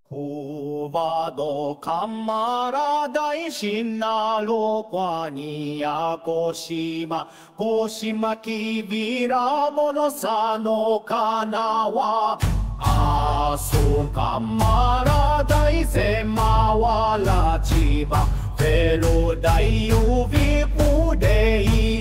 Huvado kamaradai shinalo kwani ya Koshima Koshima kivira mono sano kanawa Asu kamaradai sema wala chiba Pero dai uvi kudei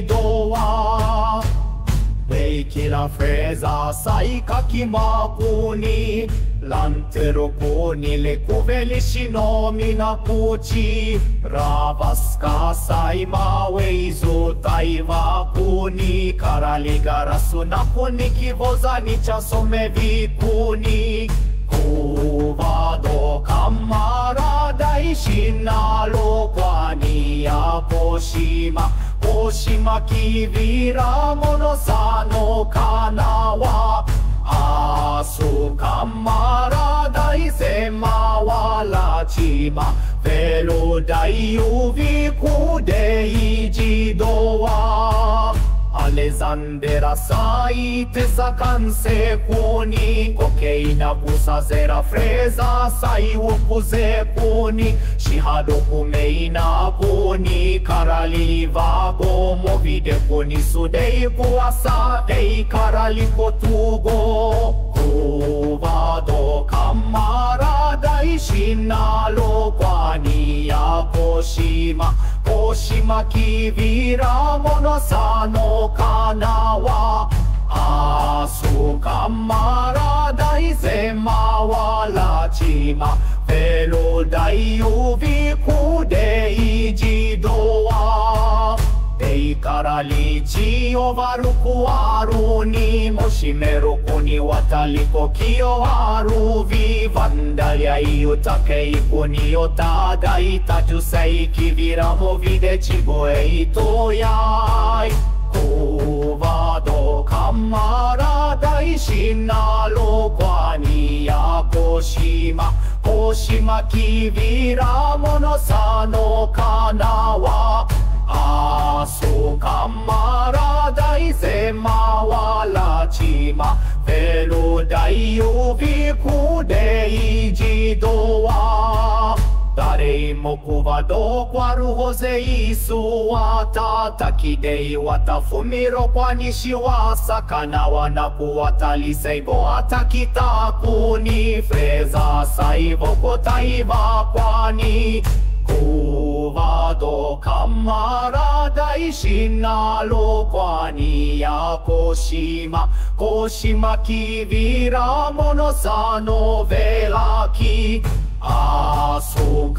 jidowa Kila freza saika kimakuni Lantero kuni lekuveli shinomi na kuchi Ravaska saima weizu taiva kuni Karaligarasu na kuni kivozani chasome vikuni Kuvado kamaradai shinalo kwani ya Koshima Koshima kivira mono sano kanawa Asu kamaradai sema wala chiba Velo dai uvi kudei jidowa Alexandera saite sakanse kuni Kokeina busa zera freza sai ukuze kuni Shihado kumeina kuni Karali vago movide kuni Sudei kuasa dei karali kotugo Kuvado kamaradai shinalo kwani ya Koshima Koshima kivira mono sano kanawa Asu kamaradai sema wala chima Velo dai uvi kudei jidowa Dei karali chiyo varuku aruni Moshimeru kuni wataliko kiyo aruvi Vandalia iutakei kuni otadai Tatusei kivira movide chigoe itoyai Kuvado kamaradai shinalo kwani ya Koshima Koshima kivira mono sano kanawa Asu kamaradai sema wala chima Velo dai uvi kudei jidowa Darei mokuvado kwaru hose isu wata Takidei watafumiro kwani shiwasa Kanawa na kuwatali seibo atakitakuni Freza saibo kotaiba kwani Kuvado kamaradai shinalo kwani ya Koshima Koshima kivira mono sano velaki Asu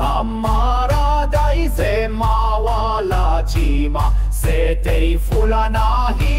kamaradai sema wala chima Setei fulanahi